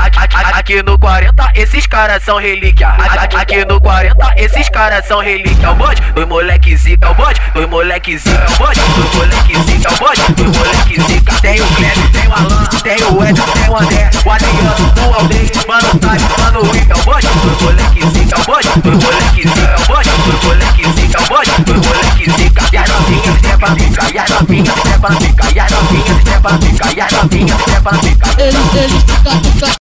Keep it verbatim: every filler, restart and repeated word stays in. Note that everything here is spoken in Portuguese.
Aqui no quarenta, esses caras são relíquia. Aqui no quarenta, esses caras são relíquia. É o bonde dos moleque zica, é o bonde dos moleque zica, é o bonde dos moleque zica, é o bonde dos moleque zica. Tem o Kleber, tem o Alan, tem o Edson, tem o André, o Adriano, o Aldeia, mano Tade, mano Rica. É o bonde dos moleque zica, é o bonde dos moleque zica, é o bonde dos moleque zica, é o bonde dos moleque zica. E as novinhas se trepa pica, e as novinhas se trepa pica, e as novinhas se trepa pica, e as novinhas se trepa pica. Eles, eles fica, fica